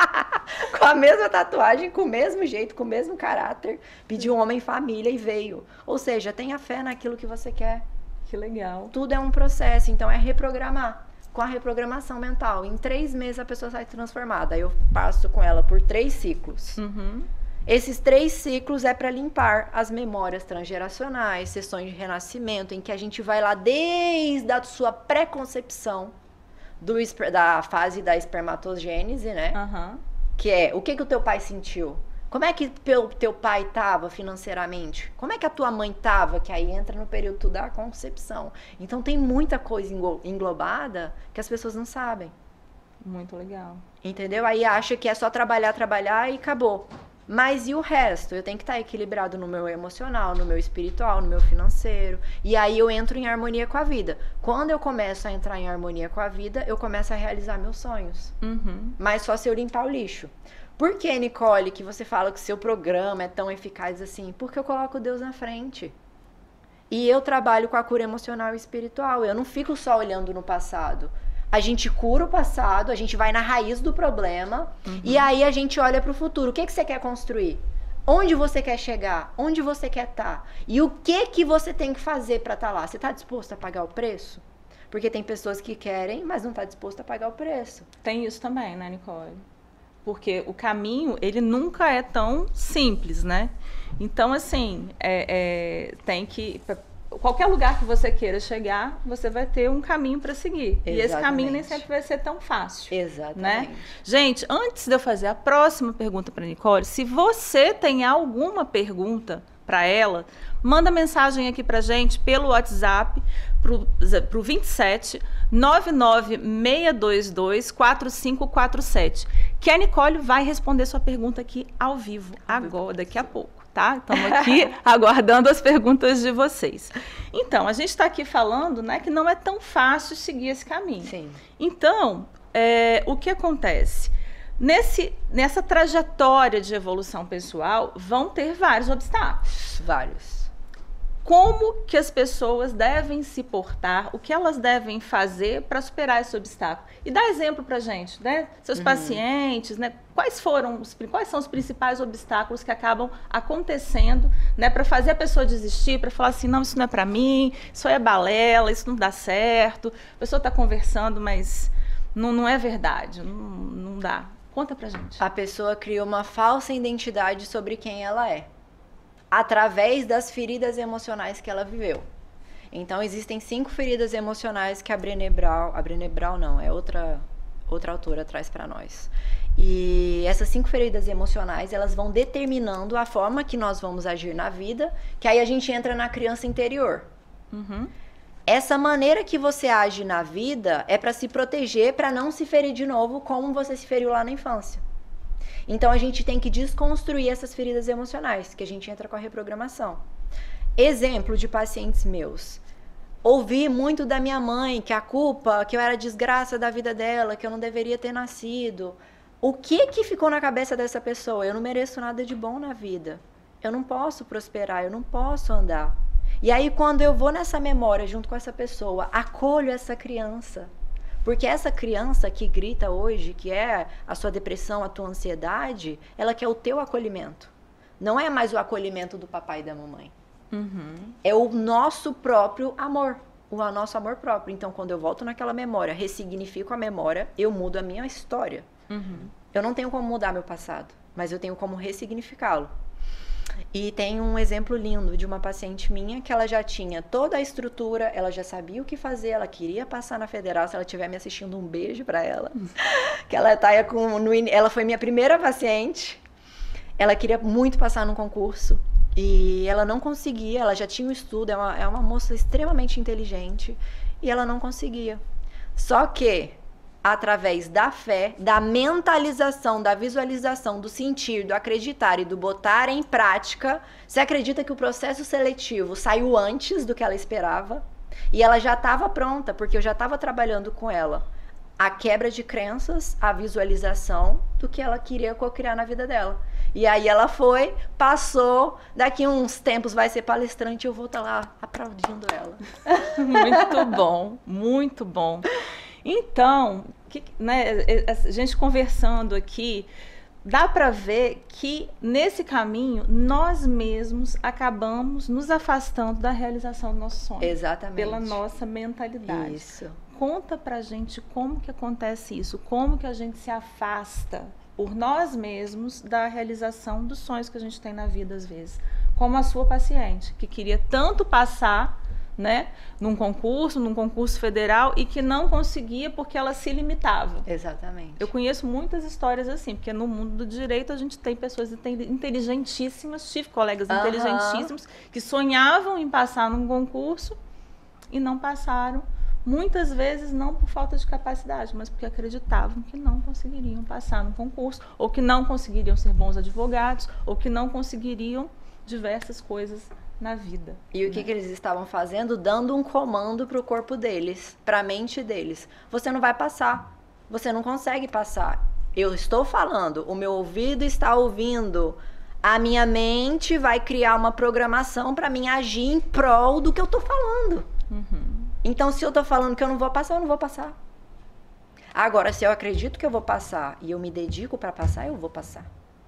[SPEAKER 4] Com a mesma tatuagem, com o mesmo jeito, com o mesmo caráter. Pedi um homem família e veio. Ou seja, tenha fé naquilo que você quer.
[SPEAKER 3] Que legal.
[SPEAKER 4] Tudo é um processo, então é reprogramar. Com a reprogramação mental. Em três meses a pessoa sai transformada. Aí eu passo com ela por três ciclos. Uhum. Esses três ciclos é para limpar as memórias transgeracionais, sessões de renascimento, em que a gente vai lá desde a sua pré-concepção, do, da fase da espermatogênese, né? Uhum. Que é, o que, que o teu pai sentiu? Como é que teu, teu pai estava financeiramente? Como é que a tua mãe estava? Que aí entra no período da concepção. Então tem muita coisa englobada que as pessoas não sabem.
[SPEAKER 3] Muito legal.
[SPEAKER 4] Entendeu? Aí acha que é só trabalhar, trabalhar e acabou. Mas e o resto? Eu tenho que estar equilibrado no meu emocional, no meu espiritual, no meu financeiro. E aí eu entro em harmonia com a vida. Quando eu começo a entrar em harmonia com a vida, eu começo a realizar meus sonhos. Uhum. Mas só se eu limpar o lixo. Por que, Nicole, que você fala que o seu programa é tão eficaz assim? Porque eu coloco Deus na frente. E eu trabalho com a cura emocional e espiritual. Eu não fico só olhando no passado. A gente cura o passado, a gente vai na raiz do problema. Uhum. E aí a gente olha para o futuro. O que, que você quer construir? Onde você quer chegar? Onde você quer estar? E o que, que você tem que fazer para estar lá? Você está disposto a pagar o preço? Porque tem pessoas que querem, mas não está disposto a pagar o preço.
[SPEAKER 3] Tem isso também, né, Nicole? Porque o caminho, ele nunca é tão simples, né? Então, assim, é, é, tem que... Qualquer lugar que você queira chegar, você vai ter um caminho para seguir. Exatamente. E esse caminho nem sempre vai ser tão fácil.
[SPEAKER 4] Exatamente.
[SPEAKER 3] Né? Gente, antes de eu fazer a próxima pergunta para a Nicole, se você tem alguma pergunta para ela, manda mensagem aqui para gente pelo WhatsApp para o vinte e sete, nove nove seis dois dois, quatro cinco quatro sete, que a Nicole vai responder sua pergunta aqui ao vivo, agora, daqui a pouco, tá? Estamos aqui aguardando as perguntas de vocês. Então, a gente está aqui falando, né, que não é tão fácil seguir esse caminho.
[SPEAKER 4] Sim.
[SPEAKER 3] Então, é, o que acontece? Nesse, nessa trajetória de evolução pessoal, vão ter vários obstáculos.
[SPEAKER 4] Vários.
[SPEAKER 3] Como que as pessoas devem se portar, o que elas devem fazer para superar esse obstáculo? E dá exemplo para a gente, né? Seus uhum. pacientes, né? Quais foram os, quais são os principais obstáculos que acabam acontecendo, né? Para fazer a pessoa desistir, para falar assim, não, isso não é para mim, isso é balela, isso não dá certo. A pessoa está conversando, mas não, não é verdade, não, não dá. Conta pra gente.
[SPEAKER 4] A pessoa criou uma falsa identidade sobre quem ela é, através das feridas emocionais que ela viveu. Então, existem cinco feridas emocionais que a Brené Brown, a Brené Brown não, é outra, outra autora traz para nós. E essas cinco feridas emocionais, elas vão determinando a forma que nós vamos agir na vida, que aí a gente entra na criança interior.
[SPEAKER 3] Uhum.
[SPEAKER 4] Essa maneira que você age na vida é para se proteger, para não se ferir de novo, como você se feriu lá na infância. Então a gente tem que desconstruir essas feridas emocionais, que a gente entra com a reprogramação. Exemplo de pacientes meus. Ouvi muito da minha mãe que a culpa, que eu era desgraça da vida dela, que eu não deveria ter nascido. O que que ficou na cabeça dessa pessoa? Eu não mereço nada de bom na vida. Eu não posso prosperar, eu não posso andar. E aí quando eu vou nessa memória junto com essa pessoa, acolho essa criança. Porque essa criança que grita hoje, que é a sua depressão, a tua ansiedade, ela quer o teu acolhimento. Não é mais o acolhimento do papai e da mamãe.
[SPEAKER 3] Uhum.
[SPEAKER 4] É o nosso próprio amor, o nosso amor próprio. Então, quando eu volto naquela memória, ressignifico a memória, eu mudo a minha história.
[SPEAKER 3] Uhum.
[SPEAKER 4] Eu não tenho como mudar meu passado, mas eu tenho como ressignificá-lo. E tem um exemplo lindo de uma paciente minha que ela já tinha toda a estrutura, ela já sabia o que fazer, ela queria passar na federal. Se ela estiver me assistindo, um beijo pra ela. Que ela tá com, no, ela foi minha primeira paciente. Ela queria muito passar num concurso e ela não conseguia. Ela já tinha um estudo, é uma, é uma moça extremamente inteligente e ela não conseguia. Só que através da fé, da mentalização, da visualização, do sentir, do acreditar e do botar em prática, você acredita que o processo seletivo saiu antes do que ela esperava e ela já estava pronta, porque eu já estava trabalhando com ela a quebra de crenças, a visualização do que ela queria co-criar na vida dela. E aí ela foi, passou, daqui uns tempos vai ser palestrante e eu vou estar lá aplaudindo ela.
[SPEAKER 3] Muito bom, muito bom. Então, que, né, a gente conversando aqui, dá para ver que nesse caminho nós mesmos acabamos nos afastando da realização do nosso sonho.
[SPEAKER 4] Exatamente.
[SPEAKER 3] Pela nossa mentalidade.
[SPEAKER 4] Isso.
[SPEAKER 3] Conta pra gente como que acontece isso, como que a gente se afasta por nós mesmos da realização dos sonhos que a gente tem na vida às vezes. Como a sua paciente, que queria tanto passar, né, num concurso, num concurso federal e que não conseguia porque ela se limitava.
[SPEAKER 4] Exatamente.
[SPEAKER 3] Eu conheço muitas histórias assim, porque no mundo do direito a gente tem pessoas inteligentíssimas, tive colegas
[SPEAKER 4] Uhum.
[SPEAKER 3] inteligentíssimos que sonhavam em passar num concurso e não passaram. Muitas vezes não por falta de capacidade, mas porque acreditavam que não conseguiriam passar no concurso, ou que não conseguiriam ser bons advogados, ou que não conseguiriam diversas coisas na vida.
[SPEAKER 4] E o que, que eles estavam fazendo? Dando um comando para o corpo deles, para a mente deles. Você não vai passar, você não consegue passar. Eu estou falando, o meu ouvido está ouvindo, a minha mente vai criar uma programação para mim agir em prol do que eu estou falando.
[SPEAKER 3] Uhum.
[SPEAKER 4] Então, se eu tô falando que eu não vou passar, eu não vou passar. Agora, se eu acredito que eu vou passar e eu me dedico para passar, eu vou passar.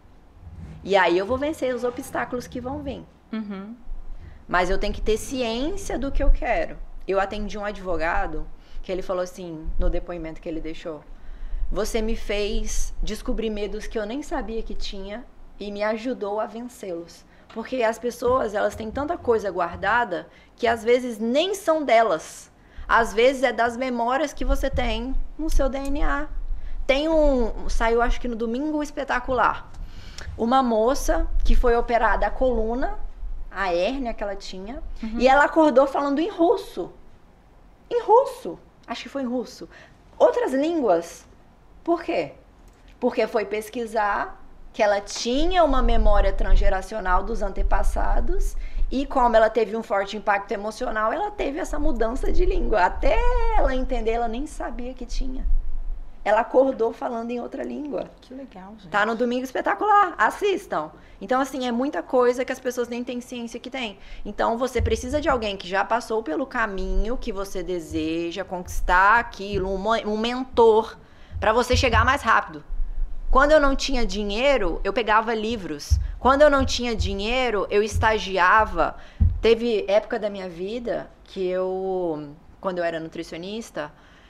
[SPEAKER 4] E aí eu vou vencer os obstáculos que vão vir.
[SPEAKER 3] Uhum.
[SPEAKER 4] Mas eu tenho que ter ciência do que eu quero. Eu atendi um advogado que ele falou assim, no depoimento que ele deixou: você me fez descobrir medos que eu nem sabia que tinha e me ajudou a vencê-los. Porque as pessoas, elas têm tanta coisa guardada que às vezes nem são delas. Às vezes é das memórias que você tem no seu D N A. Tem um... Saiu, acho que no Domingo Espetacular. Uma moça que foi operada a coluna, a hérnia que ela tinha, uhum. e ela acordou falando em russo. Em russo. Acho que foi em russo. Outras línguas. Por quê? Porque foi pesquisar que ela tinha uma memória transgeracional dos antepassados e como ela teve um forte impacto emocional, ela teve essa mudança de língua. Até ela entender, ela nem sabia que tinha. Ela acordou falando em outra língua.
[SPEAKER 3] Que legal, gente.
[SPEAKER 4] Tá no Domingo Espetacular, assistam. Então, assim, é muita coisa que as pessoas nem têm ciência que tem. Então, você precisa de alguém que já passou pelo caminho que você deseja, conquistar aquilo, um, um mentor, para você chegar mais rápido. Quando eu não tinha dinheiro, eu pegava livros. Quando eu não tinha dinheiro, eu estagiava. Teve época da minha vida que eu, quando eu era nutricionista,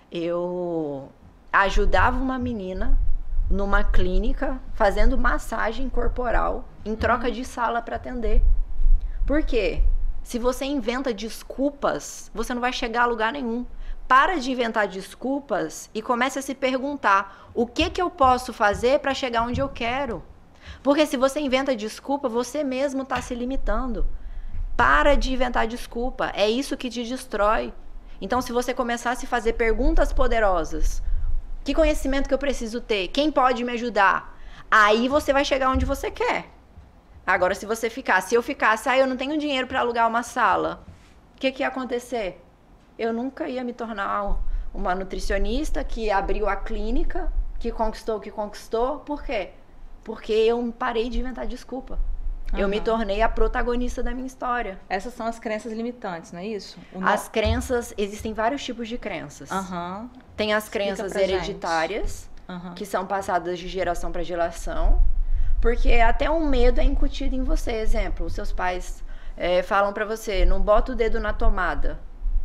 [SPEAKER 4] eu ajudava uma menina numa clínica fazendo massagem corporal em troca de sala para atender. Por quê? Se você inventa desculpas, você não vai chegar a lugar nenhum. para de inventar desculpas e comece a se perguntar o que que eu posso fazer para chegar onde eu quero. Porque se você inventa desculpa, você mesmo está se limitando. Para de inventar desculpa, é isso que te destrói. Então, se você começar a se fazer perguntas poderosas, que conhecimento que eu preciso ter? Quem pode me ajudar? Aí você vai chegar onde você quer. Agora, se você ficar, se eu ficasse, ah, eu não tenho dinheiro para alugar uma sala, o que que ia acontecer? Eu nunca ia me tornar uma nutricionista que abriu a clínica, que conquistou o que conquistou. Por quê? Porque eu parei de inventar desculpa. Uhum. Eu me tornei a protagonista da minha história.
[SPEAKER 3] Essas são as crenças limitantes, não é isso? O
[SPEAKER 4] as
[SPEAKER 3] no...
[SPEAKER 4] crenças, existem vários tipos de crenças.
[SPEAKER 3] Uhum.
[SPEAKER 4] Tem as crenças hereditárias, uhum. que são passadas de geração para geração, porque até um medo é incutido em você. Exemplo, os seus pais é, falam para você, não bota o dedo na tomada.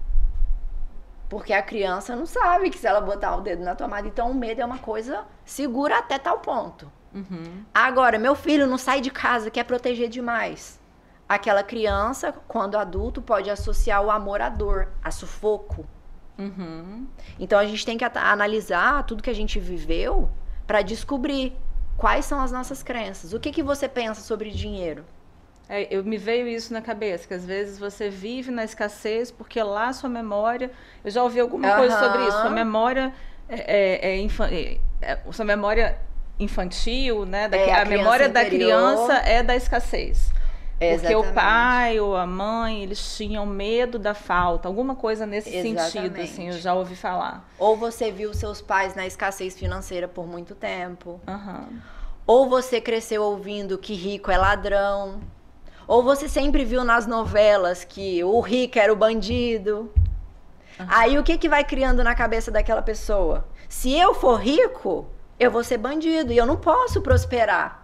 [SPEAKER 4] Porque a criança não sabe que se ela botar o dedo na tomada, então o medo é uma coisa segura até tal ponto. Uhum. Agora, meu filho não sai de casa, quer proteger demais. Aquela criança, quando adulto, pode associar o amor à dor, a sufoco. Uhum. Então a gente tem que analisar tudo que a gente viveu para descobrir quais são as nossas crenças. O que que você pensa sobre dinheiro?
[SPEAKER 3] É, eu me veio isso na cabeça, que às vezes você vive na escassez porque lá a sua memória... Eu já ouvi alguma uhum. coisa sobre isso. Sua memória é, é, é, infa, é, é sua memória infantil, né? Da, é, a, a memória da criança é da escassez. Porque Exatamente. O pai ou a mãe, eles tinham medo da falta. Alguma coisa nesse Exatamente. Sentido, assim, eu já ouvi falar.
[SPEAKER 4] Ou você viu seus pais na escassez financeira por muito tempo.
[SPEAKER 3] Uhum.
[SPEAKER 4] Ou você cresceu ouvindo que rico é ladrão. Ou você sempre viu nas novelas que o rico era o bandido. Uhum. Aí o que que vai criando na cabeça daquela pessoa? Se eu for rico, eu vou ser bandido e eu não posso prosperar.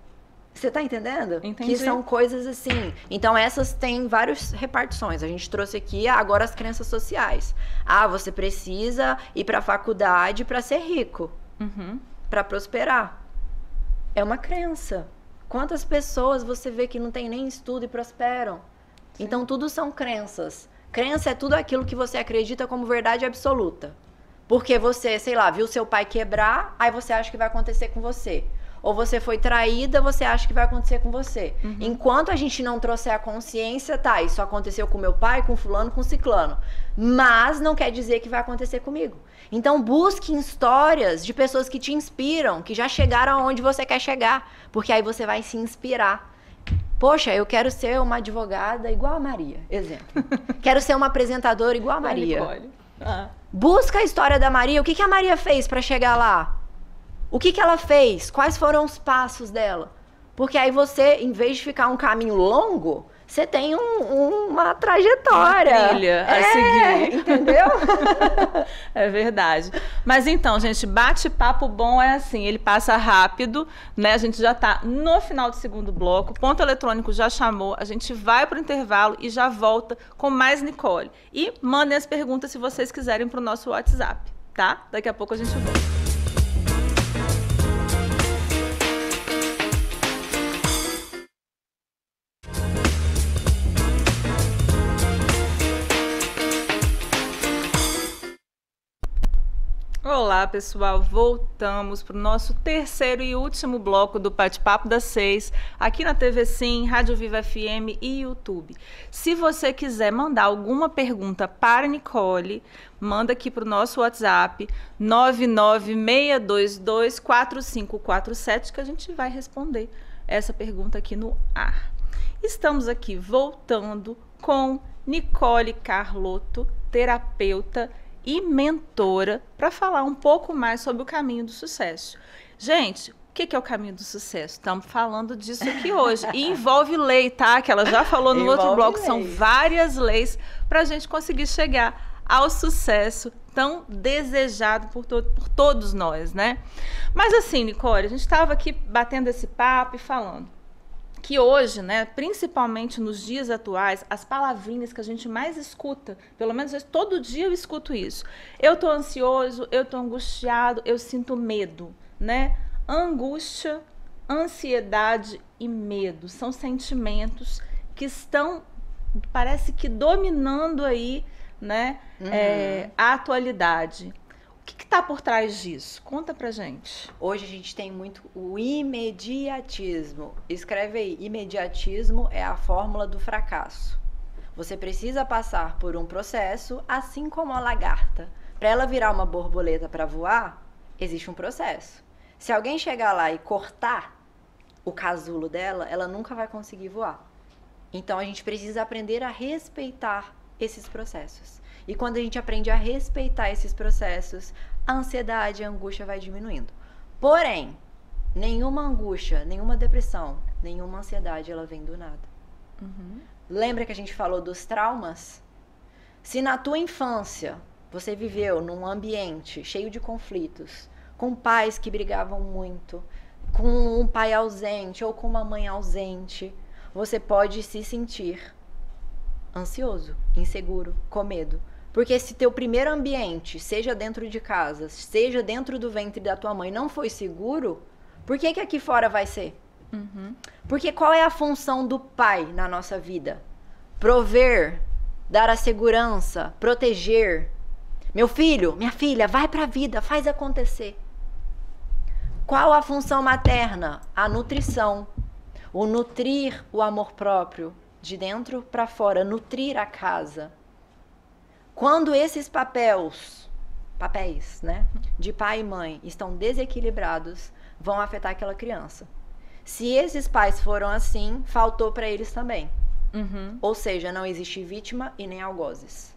[SPEAKER 4] Você tá entendendo?
[SPEAKER 3] Entendi.
[SPEAKER 4] Que são coisas assim. Então essas têm várias repartições. A gente trouxe aqui agora as crenças sociais. Ah, você precisa ir pra faculdade para ser rico.
[SPEAKER 3] Uhum.
[SPEAKER 4] Para prosperar. É uma crença. Quantas pessoas você vê que não tem nem estudo e prosperam? Sim. Então, tudo são crenças. Crença é tudo aquilo que você acredita como verdade absoluta. Porque você, sei lá, viu seu pai quebrar, aí você acha que vai acontecer com você. Ou você foi traída, você acha que vai acontecer com você. Uhum. Enquanto a gente não trouxer a consciência, tá, isso aconteceu com meu pai, com fulano, com ciclano. Mas não quer dizer que vai acontecer comigo. Então busque histórias de pessoas que te inspiram, que já chegaram aonde você quer chegar. Porque aí você vai se inspirar. Poxa, eu quero ser uma advogada igual a Maria, exemplo. Quero ser uma apresentadora igual a Maria. Ah. Busca a história da Maria, o que que a Maria fez para chegar lá? O que que ela fez? Quais foram os passos dela? Porque aí você, em vez de ficar um caminho longo, você tem um, uma trajetória.
[SPEAKER 3] Uma trilha a
[SPEAKER 4] é,
[SPEAKER 3] seguir.
[SPEAKER 4] Entendeu?
[SPEAKER 3] É verdade. Mas então, gente, bate-papo bom é assim, ele passa rápido, né? A gente já tá no final do segundo bloco, o ponto eletrônico já chamou, a gente vai pro intervalo e já volta com mais Nicole. E mandem as perguntas se vocês quiserem pro nosso WhatsApp, tá? Daqui a pouco a gente volta. Olá, pessoal, voltamos para o nosso terceiro e último bloco do Bate-Papo das Seis, aqui na T V Sim, Rádio Viva F M e YouTube. Se você quiser mandar alguma pergunta para a Nicole, manda aqui para o nosso WhatsApp, nove nove seis dois dois quatro cinco quatro sete, que a gente vai responder essa pergunta aqui no ar. Estamos aqui voltando com Nicole Carlotto, terapeuta e mentora, para falar um pouco mais sobre o caminho do sucesso. Gente, o que, que é o caminho do sucesso? Estamos falando disso aqui hoje. E envolve lei, tá? Que ela já falou no
[SPEAKER 4] envolve
[SPEAKER 3] outro bloco.
[SPEAKER 4] lei.
[SPEAKER 3] São várias leis para a gente conseguir chegar ao sucesso tão desejado por, to por todos nós, né? Mas assim, Nicole, a gente estava aqui batendo esse papo e falando que hoje, né, principalmente nos dias atuais, as palavrinhas que a gente mais escuta, pelo menos todo dia eu escuto isso. Eu tô ansioso, eu tô angustiado, eu sinto medo, né? Angústia, ansiedade e medo são sentimentos que estão, parece que dominando aí né?
[SPEAKER 4] Uhum.
[SPEAKER 3] É, a atualidade. O que está por trás disso? Conta pra gente.
[SPEAKER 4] Hoje a gente tem muito o imediatismo. Escreve aí, imediatismo é a fórmula do fracasso. Você precisa passar por um processo, assim como a lagarta. Para ela virar uma borboleta para voar, existe um processo. Se alguém chegar lá e cortar o casulo dela, ela nunca vai conseguir voar. Então a gente precisa aprender a respeitar esses processos. E quando a gente aprende a respeitar esses processos, a ansiedade, a angústia vai diminuindo. Porém, nenhuma angústia, nenhuma depressão, nenhuma ansiedade, ela vem do nada.
[SPEAKER 3] Uhum.
[SPEAKER 4] Lembra que a gente falou dos traumas? Se na tua infância você viveu num ambiente cheio de conflitos, com pais que brigavam muito, com um pai ausente ou com uma mãe ausente, você pode se sentir ansioso, inseguro, com medo. Porque se teu primeiro ambiente, seja dentro de casa, seja dentro do ventre da tua mãe, não foi seguro, por que que aqui fora vai ser?
[SPEAKER 3] Uhum.
[SPEAKER 4] Porque qual é a função do pai na nossa vida? Prover, dar a segurança, proteger. Meu filho, minha filha, vai pra vida, faz acontecer. Qual a função materna? A nutrição. O nutrir o amor próprio, de dentro para fora, nutrir a casa. Quando esses papéis, papéis, né, de pai e mãe estão desequilibrados, vão afetar aquela criança. Se esses pais foram assim, faltou para eles também.
[SPEAKER 3] Uhum.
[SPEAKER 4] Ou seja, não existe vítima e nem algozes.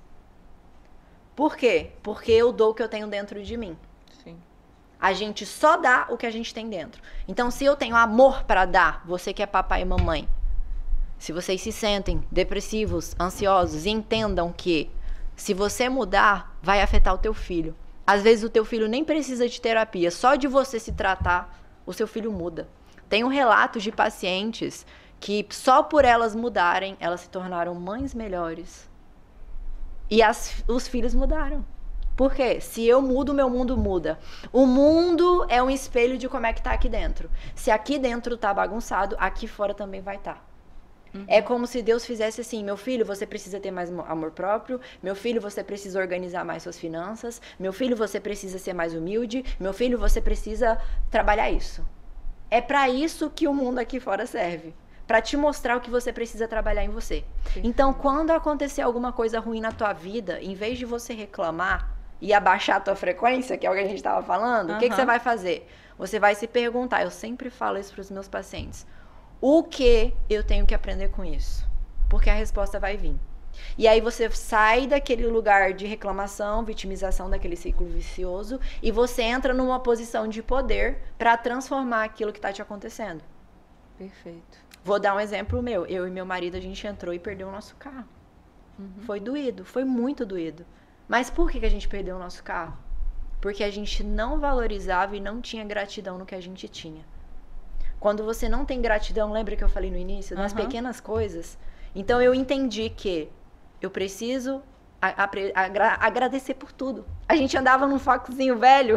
[SPEAKER 4] Por quê? Porque eu dou o que eu tenho dentro de mim.
[SPEAKER 3] Sim.
[SPEAKER 4] A gente só dá o que a gente tem dentro. Então, se eu tenho amor para dar, você que é papai e mamãe, se vocês se sentem depressivos, ansiosos, entendam que se você mudar, vai afetar o teu filho. Às vezes o teu filho nem precisa de terapia, só de você se tratar, o seu filho muda. Tenho relatos de pacientes que só por elas mudarem, elas se tornaram mães melhores. E as, os filhos mudaram. Por quê? Se eu mudo, meu mundo muda. O mundo é um espelho de como é que tá aqui dentro. Se aqui dentro tá bagunçado, aqui fora também vai estar. Tá. Uhum. É como se Deus fizesse assim: meu filho, você precisa ter mais amor próprio. Meu filho, você precisa organizar mais suas finanças. Meu filho, você precisa ser mais humilde. Meu filho, você precisa trabalhar isso. É para isso que o mundo aqui fora serve. Para te mostrar o que você precisa trabalhar em você. Perfeito. Então, quando acontecer alguma coisa ruim na tua vida, em vez de você reclamar e abaixar a tua frequência, que é o que a gente estava falando, o uhum. que, que você vai fazer? Você vai se perguntar, eu sempre falo isso para os meus pacientes, o que eu tenho que aprender com isso? Porque a resposta vai vir. E aí você sai daquele lugar de reclamação, vitimização, daquele ciclo vicioso, e você entra numa posição de poder para transformar aquilo que está te acontecendo.
[SPEAKER 3] Perfeito.
[SPEAKER 4] Vou dar um exemplo meu. Eu e meu marido, a gente entrou e perdeu o nosso carro. Uhum. Foi doído, foi muito doído. Mas por que a gente perdeu o nosso carro? Porque a gente não valorizava e não tinha gratidão no que a gente tinha. Quando você não tem gratidão, lembra que eu falei no início? Nas uhum. pequenas coisas. Então eu entendi que eu preciso a, a, a, agradecer por tudo. A gente andava num Foxzinho velho.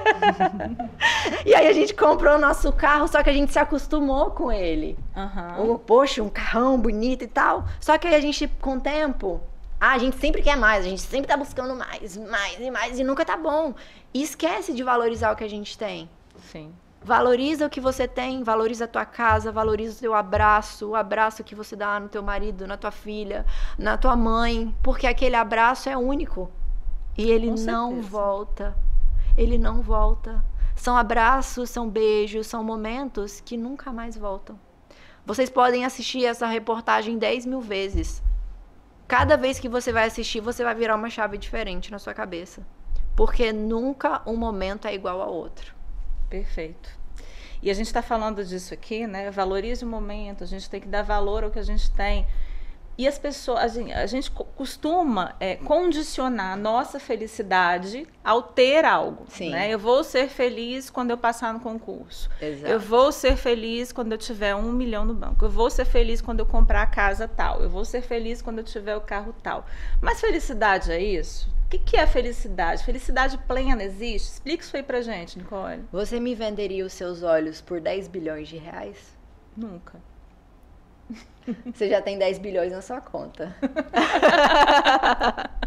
[SPEAKER 4] E aí a gente comprou o nosso carro, só que a gente se acostumou com ele. Uhum. Oh, poxa, um carrão bonito e tal. Só que aí a gente, com o tempo, ah, a gente sempre quer mais, a gente sempre tá buscando mais, mais e mais, e nunca tá bom. E esquece de valorizar o que a gente tem.
[SPEAKER 3] Sim.
[SPEAKER 4] Valoriza o que você tem, valoriza a tua casa, valoriza o teu abraço, o abraço que você dá no teu marido, na tua filha, na tua mãe, porque aquele abraço é único e ele não volta, ele não volta. São abraços, são beijos, são momentos que nunca mais voltam. Vocês podem assistir essa reportagem dez mil vezes. Cada vez que você vai assistir, você vai virar uma chave diferente na sua cabeça, porque nunca um momento é igual ao outro.
[SPEAKER 3] Perfeito. E a gente está falando disso aqui, né? Valorize o momento, a gente tem que dar valor ao que a gente tem. E as pessoas, a gente, a gente costuma é, condicionar a nossa felicidade ao ter algo.
[SPEAKER 4] Sim.
[SPEAKER 3] Né? Eu vou ser feliz quando eu passar no concurso.
[SPEAKER 4] Exato.
[SPEAKER 3] Eu vou ser feliz quando eu tiver um milhão no banco. Eu vou ser feliz quando eu comprar a casa tal. Eu vou ser feliz quando eu tiver o carro tal. Mas felicidade é isso? O que, que é felicidade? Felicidade plena existe? Explica isso aí pra gente, Nicole.
[SPEAKER 4] Você me venderia os seus olhos por dez bilhões de reais?
[SPEAKER 3] Nunca.
[SPEAKER 4] Você já tem dez bilhões na sua conta.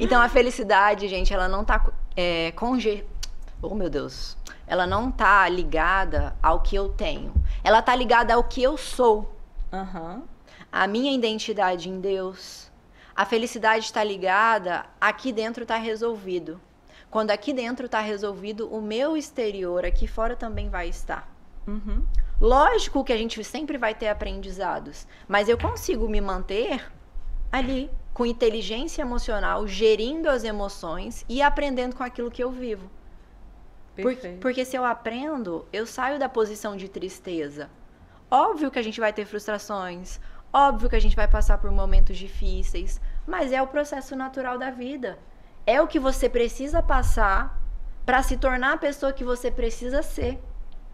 [SPEAKER 4] Então a felicidade, gente, ela não tá é, conge... Oh, meu Deus. Ela não tá ligada ao que eu tenho. Ela tá ligada ao que eu sou.
[SPEAKER 3] Uhum.
[SPEAKER 4] A minha identidade em Deus. A felicidade está ligada, aqui dentro está resolvido. Quando aqui dentro está resolvido, o meu exterior aqui fora também vai estar.
[SPEAKER 3] Uhum.
[SPEAKER 4] Lógico que a gente sempre vai ter aprendizados, mas eu consigo me manter ali, com inteligência emocional, gerindo as emoções e aprendendo com aquilo que eu vivo. Porque, porque se eu aprendo, eu saio da posição de tristeza. Óbvio que a gente vai ter frustrações, óbvio que a gente vai passar por momentos difíceis, mas é o processo natural da vida. É o que você precisa passar para se tornar a pessoa que você precisa ser.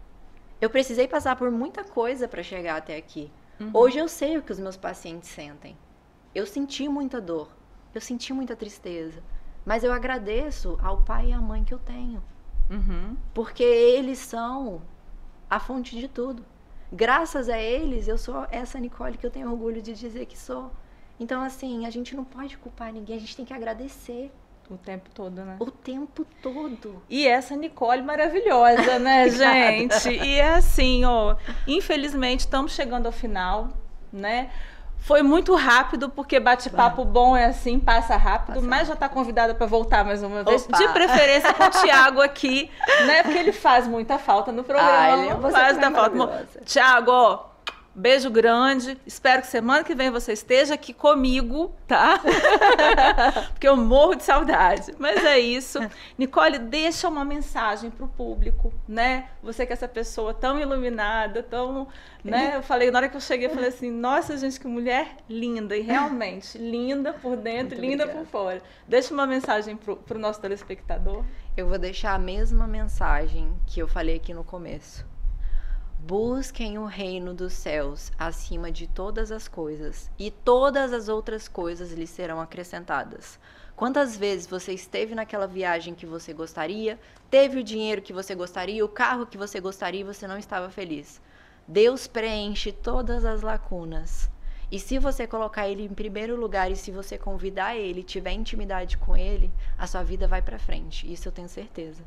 [SPEAKER 4] Eu precisei passar por muita coisa para chegar até aqui. Uhum. Hoje eu sei o que os meus pacientes sentem. Eu senti muita dor, eu senti muita tristeza, mas eu agradeço ao pai e à mãe que eu tenho.
[SPEAKER 3] Uhum.
[SPEAKER 4] Porque eles são a fonte de tudo. Graças a eles, eu sou essa Nicole que eu tenho orgulho de dizer que sou. Então, assim, a gente não pode culpar ninguém, a gente tem que agradecer.
[SPEAKER 3] O tempo todo, né?
[SPEAKER 4] O tempo todo.
[SPEAKER 3] E essa Nicole maravilhosa, né, gente? E é assim, ó, infelizmente estamos chegando ao final, né? Foi muito rápido, porque bate-papo bom é assim, passa rápido, passa mas já está convidada para voltar mais uma vez. Opa. De preferência com o Thiago aqui, né? Porque ele faz muita falta no programa.
[SPEAKER 4] Ah,
[SPEAKER 3] faz muita falta. Thiago, ó, beijo grande. Espero que semana que vem você esteja aqui comigo, tá? Porque eu morro de saudade. Mas é isso. Nicole, deixa uma mensagem pro público, né? Você que é essa pessoa tão iluminada, tão... né? Eu falei, na hora que eu cheguei, eu falei assim, nossa, gente, que mulher linda. E realmente, linda por dentro, muito linda obrigada. Por fora. Deixa uma mensagem pro, pro nosso telespectador.
[SPEAKER 4] Eu vou deixar a mesma mensagem que eu falei aqui no começo. Busquem o reino dos céus acima de todas as coisas, e todas as outras coisas lhes serão acrescentadas. Quantas vezes você esteve naquela viagem que você gostaria, teve o dinheiro que você gostaria, o carro que você gostaria e você não estava feliz? Deus preenche todas as lacunas. E se você colocar Ele em primeiro lugar e se você convidar Ele, tiver intimidade com Ele, a sua vida vai para frente. Isso eu tenho certeza.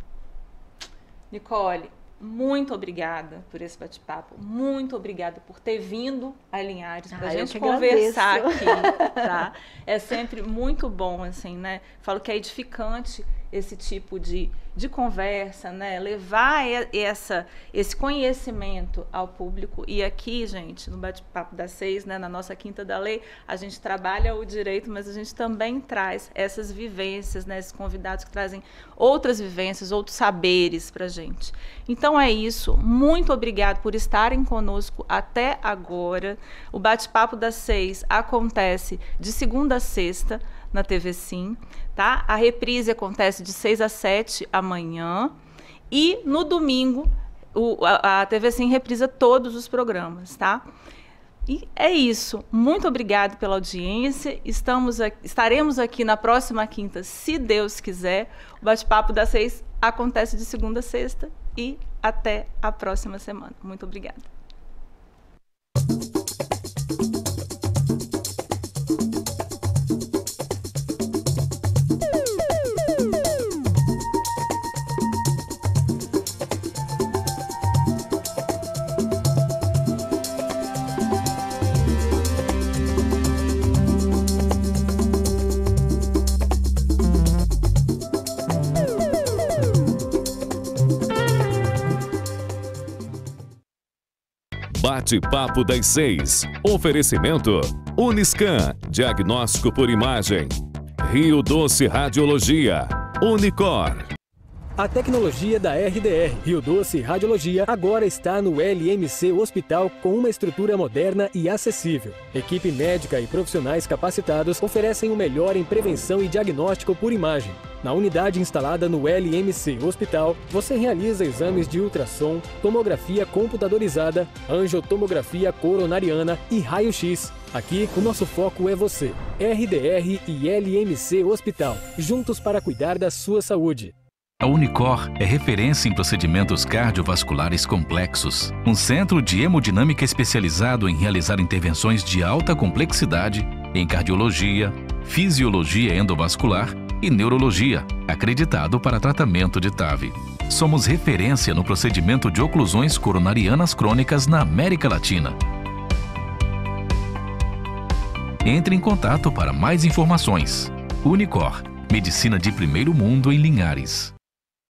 [SPEAKER 3] Nicole, muito obrigada por esse bate-papo, muito obrigada por ter vindo a Linhares para a gente conversar aqui, tá? É sempre muito bom, assim, né? Falo que é edificante esse tipo de, de conversa, né? Levar essa, esse conhecimento ao público. E aqui, gente, no Bate-Papo das Seis, né, na nossa Quinta da Lei, a gente trabalha o direito, mas a gente também traz essas vivências, né, esses convidados que trazem outras vivências, outros saberes para a gente. Então é isso. Muito obrigado por estarem conosco até agora. O Bate-Papo das Seis acontece de segunda a sexta na T V Sim, tá? A reprise acontece de seis a sete amanhã e no domingo o, a, a T V Sim reprisa todos os programas, tá? E é isso. Muito obrigado pela audiência. Estamos aqui, estaremos aqui na próxima quinta, se Deus quiser. O Bate-Papo das Seis acontece de segunda a sexta e até a próxima semana. Muito obrigada.
[SPEAKER 1] Bate-Papo das Seis. Oferecimento Uniscan, diagnóstico por imagem. Rio Doce Radiologia. Unicor.
[SPEAKER 2] A tecnologia da R D R, Rio Doce Radiologia, agora está no L M C Hospital com uma estrutura moderna e acessível. Equipe médica e profissionais capacitados oferecem o melhor em prevenção e diagnóstico por imagem. Na unidade instalada no L M C Hospital, você realiza exames de ultrassom, tomografia computadorizada, angiotomografia coronariana e raio-x. Aqui, o nosso foco é você. R D R e L M C Hospital, juntos para cuidar da sua saúde.
[SPEAKER 5] A Unicor é referência em procedimentos cardiovasculares complexos, um centro de hemodinâmica especializado em realizar intervenções de alta complexidade em cardiologia, fisiologia endovascular, e Neurologia, acreditado para tratamento de T A V. Somos referência no procedimento de oclusões coronarianas crônicas na América Latina. Entre em contato para mais informações. Unicor, medicina de primeiro mundo em Linhares.